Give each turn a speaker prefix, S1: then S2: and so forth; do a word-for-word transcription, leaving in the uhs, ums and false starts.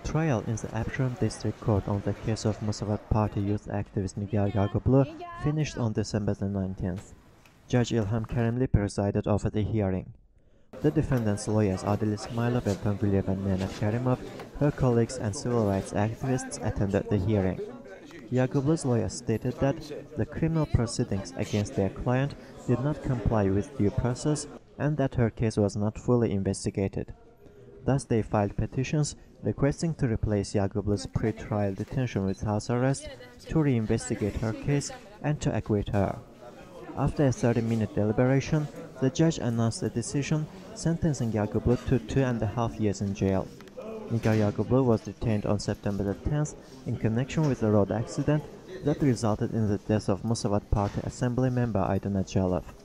S1: trial in the Absheron District Court on the case of Musavat Party youth activist Nigar Yagublu finished on December the nineteenth. Judge Ilham Karimli presided over the hearing. The defendant's lawyers Adil Ismayılov, Elton, Guliyev and Nemat Karimov, her colleagues and civil rights activists attended the hearing. Yagublu's lawyers stated that the criminal proceedings against their client did not comply with due process and that her case was not fully investigated. Thus, they filed petitions requesting to replace Yagublu's pretrial detention with house arrest, to reinvestigate her case, and to acquit her. After a thirty minute deliberation, the judge announced a decision sentencing Yagublu to two and a half years in jail. Nigar Yagublu was detained on September the tenth in connection with a road accident that resulted in the death of Musavat Party Assembly member Aydin Ajalov.